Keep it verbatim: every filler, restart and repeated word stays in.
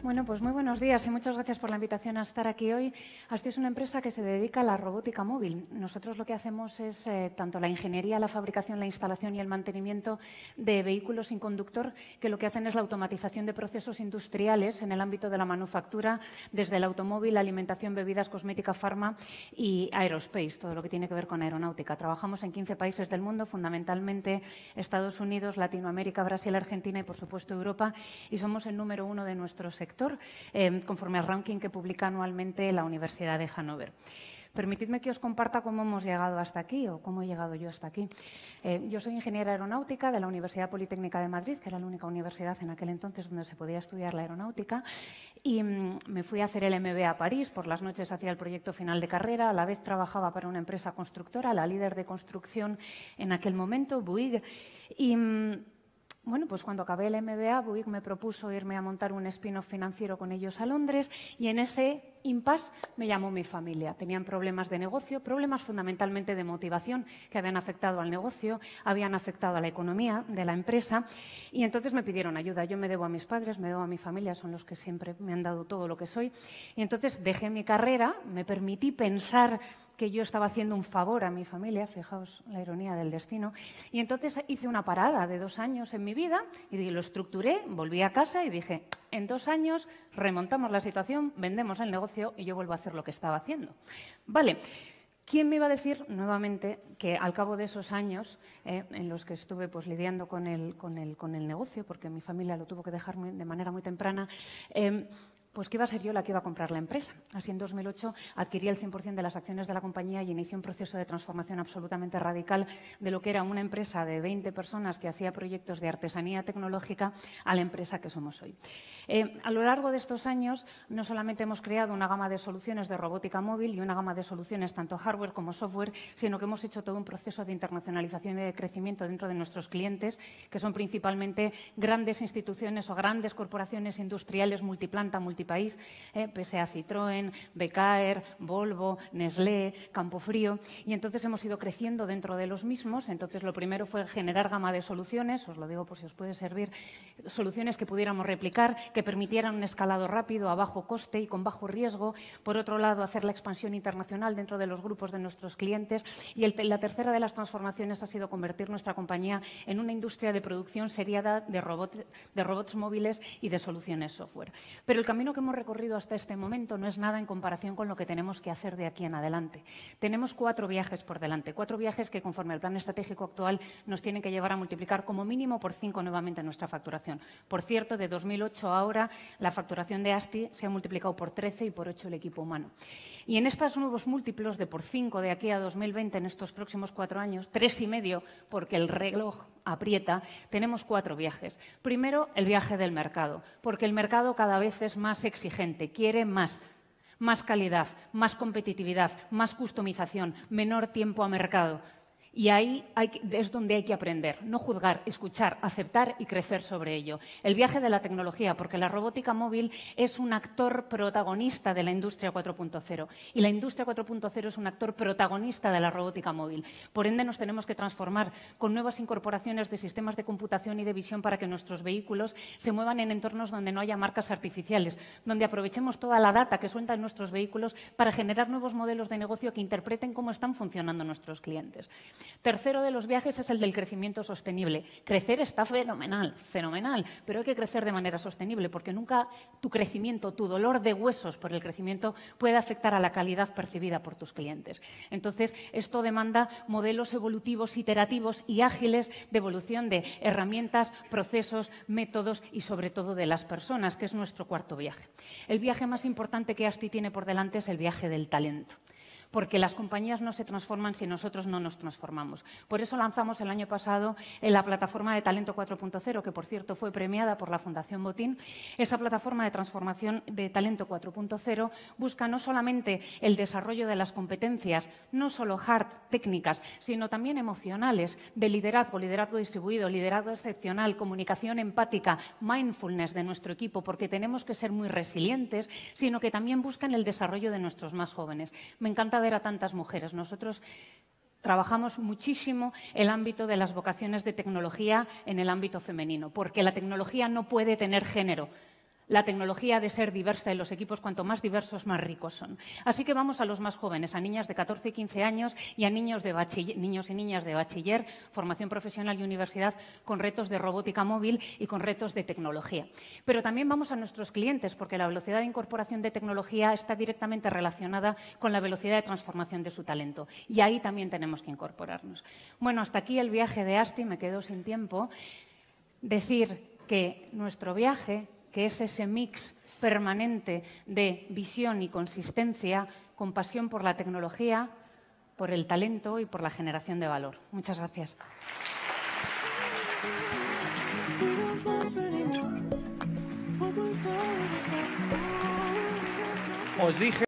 Bueno, pues muy buenos días y muchas gracias por la invitación a estar aquí hoy. ASTI es una empresa que se dedica a la robótica móvil. Nosotros lo que hacemos es eh, tanto la ingeniería, la fabricación, la instalación y el mantenimiento de vehículos sin conductor, que lo que hacen es la automatización de procesos industriales en el ámbito de la manufactura, desde el automóvil, alimentación, bebidas, cosmética, farma y aerospace, todo lo que tiene que ver con aeronáutica. Trabajamos en quince países del mundo, fundamentalmente Estados Unidos, Latinoamérica, Brasil, Argentina y, por supuesto, Europa, y somos el número uno de nuestro sector. Eh, conforme al ranking que publica anualmente la Universidad de Hannover. Permitidme que os comparta cómo hemos llegado hasta aquí o cómo he llegado yo hasta aquí. Eh, yo soy ingeniera aeronáutica de la Universidad Politécnica de Madrid, que era la única universidad en aquel entonces donde se podía estudiar la aeronáutica, y mm, me fui a hacer el M B A a París. Por las noches hacía el proyecto final de carrera, a la vez trabajaba para una empresa constructora, la líder de construcción en aquel momento, Bouygues, y mm, Bueno, pues cuando acabé el M B A, Bouygues me propuso irme a montar un spin-off financiero con ellos a Londres y en ese impasse me llamó mi familia. Tenían problemas de negocio, problemas fundamentalmente de motivación que habían afectado al negocio, habían afectado a la economía de la empresa y entonces me pidieron ayuda. Yo me debo a mis padres, me debo a mi familia, son los que siempre me han dado todo lo que soy. Y entonces dejé mi carrera, me permití pensar que yo estaba haciendo un favor a mi familia, fijaos la ironía del destino, y entonces hice una parada de dos años en mi vida y lo estructuré, volví a casa y dije, en dos años remontamos la situación, vendemos el negocio y yo vuelvo a hacer lo que estaba haciendo. Vale. ¿Quién me iba a decir nuevamente que al cabo de esos años eh, en los que estuve pues, lidiando con el, con, el, con el negocio, porque mi familia lo tuvo que dejar muy, de manera muy temprana, eh, pues que iba a ser yo la que iba a comprar la empresa? Así, en dos mil ocho adquirí el cien por cien de las acciones de la compañía y inicié un proceso de transformación absolutamente radical de lo que era una empresa de veinte personas que hacía proyectos de artesanía tecnológica a la empresa que somos hoy. Eh, a lo largo de estos años, no solamente hemos creado una gama de soluciones de robótica móvil y una gama de soluciones tanto hardware como software, sino que hemos hecho todo un proceso de internacionalización y de crecimiento dentro de nuestros clientes, que son principalmente grandes instituciones o grandes corporaciones industriales multiplanta, multiplanta, país, eh, P S A, Citroën, Becaer, Volvo, Nestlé, Campofrío, y entonces hemos ido creciendo dentro de los mismos. Entonces lo primero fue generar gama de soluciones, os lo digo por si os puede servir, soluciones que pudiéramos replicar, que permitieran un escalado rápido, a bajo coste y con bajo riesgo. Por otro lado, hacer la expansión internacional dentro de los grupos de nuestros clientes. Y el, la tercera de las transformaciones ha sido convertir nuestra compañía en una industria de producción seriada de, robot, de robots móviles y de soluciones software. Pero el camino que hemos recorrido hasta este momento no es nada en comparación con lo que tenemos que hacer de aquí en adelante. Tenemos cuatro viajes por delante, cuatro viajes que conforme al plan estratégico actual nos tienen que llevar a multiplicar como mínimo por cinco nuevamente nuestra facturación. Por cierto, de dos mil ocho a ahora la facturación de ASTI se ha multiplicado por trece y por ocho el equipo humano. Y en estos nuevos múltiplos de por cinco de aquí a dos mil veinte, en estos próximos cuatro años, tres y medio, porque el reloj aprieta, tenemos cuatro viajes. Primero, el viaje del mercado, porque el mercado cada vez es más exigente, quiere más, más calidad, más competitividad, más customización, menor tiempo a mercado. Y ahí hay, es donde hay que aprender, no juzgar, escuchar, aceptar y crecer sobre ello. El viaje de la tecnología, porque la robótica móvil es un actor protagonista de la industria cuatro punto cero y la industria cuatro punto cero es un actor protagonista de la robótica móvil. Por ende, nos tenemos que transformar con nuevas incorporaciones de sistemas de computación y de visión para que nuestros vehículos se muevan en entornos donde no haya marcas artificiales, donde aprovechemos toda la data que sueltan nuestros vehículos para generar nuevos modelos de negocio que interpreten cómo están funcionando nuestros clientes. Tercero de los viajes es el del crecimiento sostenible. Crecer está fenomenal, fenomenal, pero hay que crecer de manera sostenible porque nunca tu crecimiento, tu dolor de huesos por el crecimiento puede afectar a la calidad percibida por tus clientes. Entonces, esto demanda modelos evolutivos, iterativos y ágiles de evolución de herramientas, procesos, métodos y sobre todo de las personas, que es nuestro cuarto viaje. El viaje más importante que ASTI tiene por delante es el viaje del talento, porque las compañías no se transforman si nosotros no nos transformamos. Por eso lanzamos el año pasado en la plataforma de Talento cuatro punto cero, que por cierto fue premiada por la Fundación Botín. Esa plataforma de transformación de Talento cuatro punto cero busca no solamente el desarrollo de las competencias, no solo hard, técnicas, sino también emocionales, de liderazgo, liderazgo distribuido, liderazgo excepcional, comunicación empática, mindfulness de nuestro equipo, porque tenemos que ser muy resilientes, sino que también buscan el desarrollo de nuestros más jóvenes. Me encanta ver a tantas mujeres. Nosotros trabajamos muchísimo el ámbito de las vocaciones de tecnología en el ámbito femenino, porque la tecnología no puede tener género. la tecnología ha de ser diversa y los equipos cuanto más diversos, más ricos son. Así que vamos a los más jóvenes, a niñas de catorce y quince años y a niños, de bachiller, niños y niñas de bachiller, formación profesional y universidad con retos de robótica móvil y con retos de tecnología. Pero también vamos a nuestros clientes, porque la velocidad de incorporación de tecnología está directamente relacionada con la velocidad de transformación de su talento. Y ahí también tenemos que incorporarnos. Bueno, hasta aquí el viaje de ASTI, me quedo sin tiempo. Decir que nuestro viaje, que es ese mix permanente de visión y consistencia, con pasión por la tecnología, por el talento y por la generación de valor. Muchas gracias. Os dije